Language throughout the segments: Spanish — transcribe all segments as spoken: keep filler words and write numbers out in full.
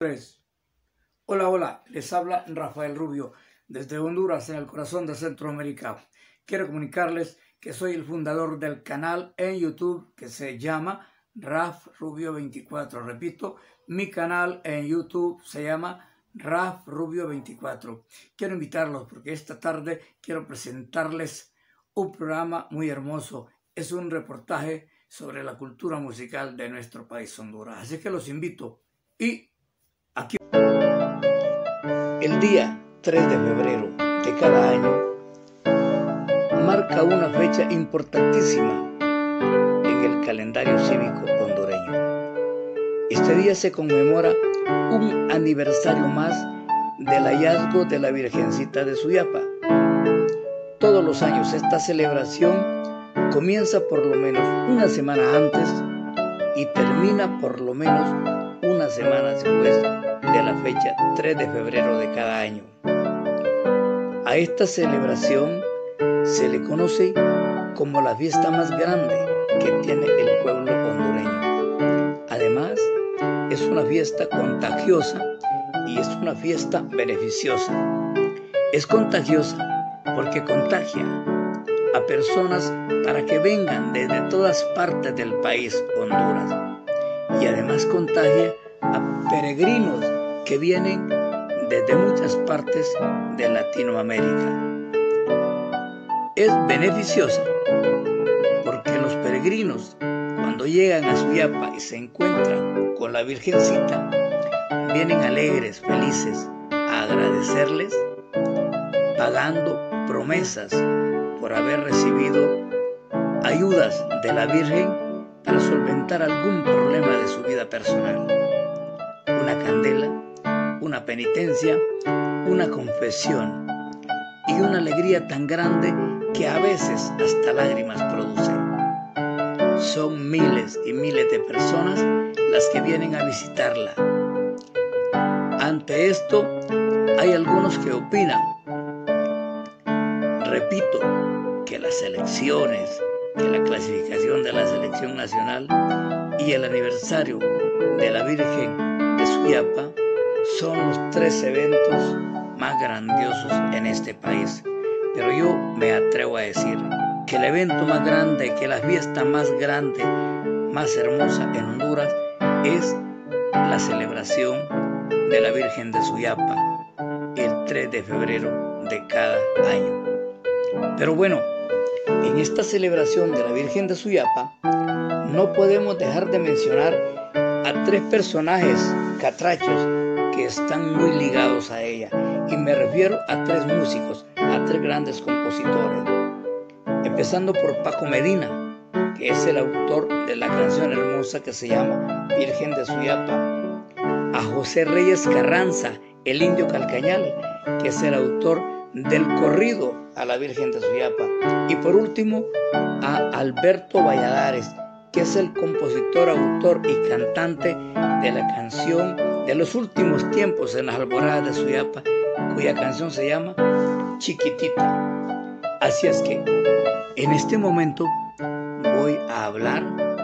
Hola, hola, les habla Rafael Rubio desde Honduras, en el corazón de Centroamérica. Quiero comunicarles que soy el fundador del canal en YouTube que se llama Raf Rubio veinticuatro. Repito, mi canal en YouTube se llama Raf Rubio veinticuatro. Quiero invitarlos porque esta tarde quiero presentarles un programa muy hermoso. Es un reportaje sobre la cultura musical de nuestro país, Honduras. Así que los invito. Y aquí, el día tres de febrero de cada año marca una fecha importantísima en el calendario cívico hondureño. Este día se conmemora un aniversario más del hallazgo de la Virgencita de Suyapa. Todos los años esta celebración comienza por lo menos una semana antes y termina por lo menos una semana después de la fecha tres de febrero de cada año. A esta celebración se le conoce como la fiesta más grande que tiene el pueblo hondureño. Además, es una fiesta contagiosa y es una fiesta beneficiosa. Es contagiosa porque contagia a personas para que vengan desde todas partes del país, Honduras. Y además contagia a peregrinos que vienen desde muchas partes de Latinoamérica. Es beneficiosa porque los peregrinos, cuando llegan a Suyapa y se encuentran con la Virgencita, vienen alegres, felices, a agradecerles, pagando promesas por haber recibido ayudas de la Virgen para solventar algún problema de su vida personal. Una candela, una penitencia, una confesión y una alegría tan grande que a veces hasta lágrimas produce. Son miles y miles de personas las que vienen a visitarla. Ante esto, hay algunos que opinan, repito, que las elecciones, que la clasificación de la selección nacional y el aniversario de la Virgen de Suyapa son los tres eventos más grandiosos en este país. Pero yo me atrevo a decir que el evento más grande, que la fiesta más grande, más hermosa en Honduras es la celebración de la Virgen de Suyapa el tres de febrero de cada año. Pero bueno, en esta celebración de la Virgen de Suyapa no podemos dejar de mencionar a tres personajes catrachos que están muy ligados a ella, y me refiero a tres músicos, a tres grandes compositores, empezando por Paco Medina, que es el autor de la canción hermosa que se llama Virgen de Suyapa, a José Reyes Carranza, el Indio Calcañal, que es el autor del corrido a la Virgen de Suyapa, y por último a Alberto Valladares, que es el compositor, autor y cantante de la canción de los últimos tiempos en las alboradas de Suyapa, cuya canción se llama Chiquitita. Así es que en este momento voy a hablar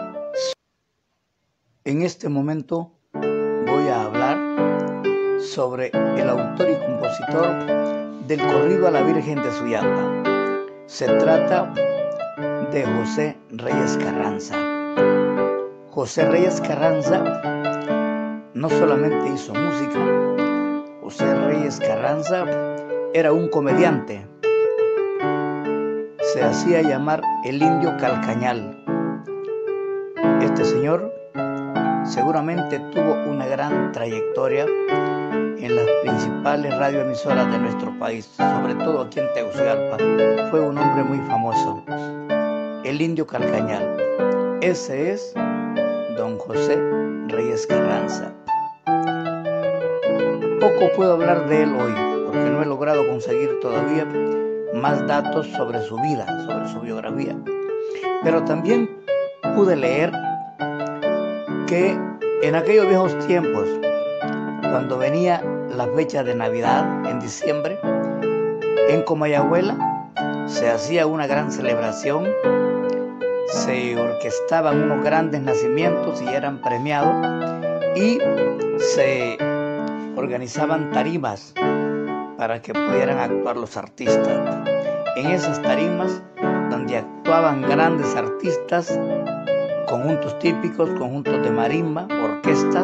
en este momento voy a hablar sobre el autor y compositor del corrido a la Virgen de Suyapa. Se trata de José Reyes Carranza. José Reyes Carranza no solamente hizo música, José Reyes Carranza era un comediante. Se hacía llamar el Indio Calcañal. Este señor seguramente tuvo una gran trayectoria en las principales radioemisoras de nuestro país, sobre todo aquí en Tegucigalpa. Fue un hombre muy famoso, el Indio Calcañal. Ese es don José Reyes Carranza. Poco puedo hablar de él hoy, porque no he logrado conseguir todavía más datos sobre su vida, sobre su biografía. Pero también pude leer que en aquellos viejos tiempos, cuando venía la fecha de Navidad en diciembre, en Comayagüela se hacía una gran celebración, se orquestaban unos grandes nacimientos y eran premiados, y se organizaban tarimas para que pudieran actuar los artistas. En esas tarimas donde actuaban grandes artistas, conjuntos típicos, conjuntos de marimba, orquestas,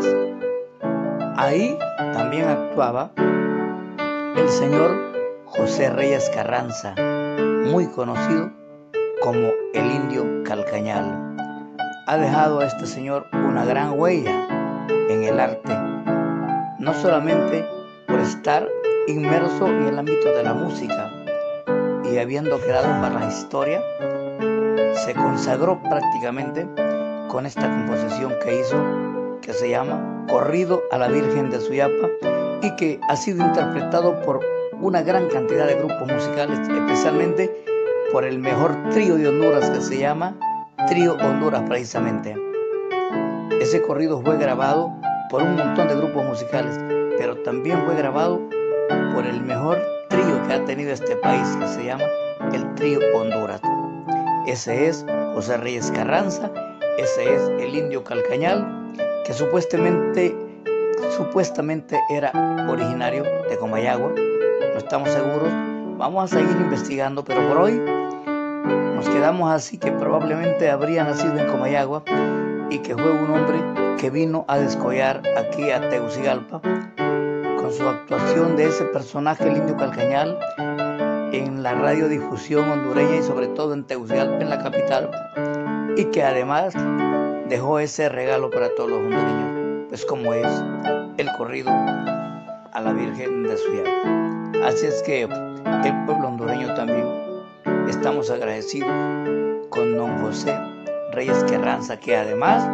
ahí también actuaba el señor José Reyes Carranza, muy conocido como el Indio Calcañal. Ha dejado a este señor una gran huella en el arte, no solamente por estar inmerso en el ámbito de la música y habiendo quedado para la historia, se consagró prácticamente con esta composición que hizo, que se llama Corrido a la Virgen de Suyapa, y que ha sido interpretado por una gran cantidad de grupos musicales, especialmente por el mejor trío de Honduras, que se llama Trío Honduras precisamente. Ese corrido fue grabado por un montón de grupos musicales, pero también fue grabado por el mejor trío que ha tenido este país, que se llama el Trío Honduras. Ese es José Reyes Carranza, ese es el Indio Calcañal, que supuestamente, supuestamente era originario de Comayagua. No estamos seguros, vamos a seguir investigando, pero por hoy nos quedamos así, que probablemente habría nacido en Comayagua y que fue un hombre que vino a descollar aquí a Tegucigalpa con su actuación de ese personaje, el Indio Calcañal, en la radiodifusión hondureña y sobre todo en Tegucigalpa, en la capital, y que además dejó ese regalo para todos los hondureños, pues como es el corrido a la Virgen de Suyapa. Así es que el pueblo hondureño también estamos agradecidos con don José Reyes Carranza, que además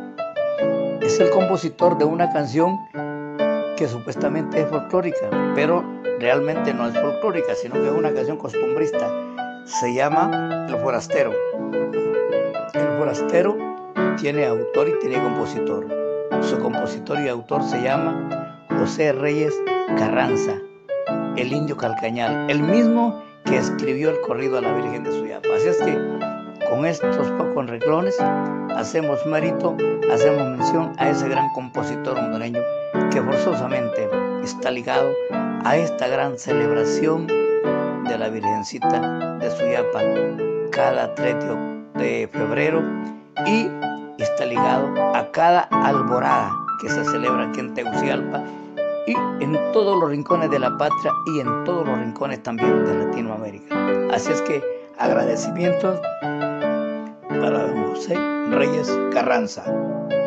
es el compositor de una canción que supuestamente es folclórica, pero realmente no es folclórica, sino que es una canción costumbrista. Se llama El Forastero. El Forastero tiene autor y tiene compositor. Su compositor y autor se llama José Reyes Carranza, el Indio Calcañal, el mismo que escribió el corrido a la Virgen de Suyapa. Así es que con estos pocos renglones hacemos mérito, hacemos mención a ese gran compositor hondureño que forzosamente está ligado a esta gran celebración de la Virgencita de Suyapa cada tres de febrero, y está ligado a cada alborada que se celebra aquí en Tegucigalpa y en todos los rincones de la patria y en todos los rincones también de Latinoamérica. Así es que agradecimientos para don José Reyes Carranza.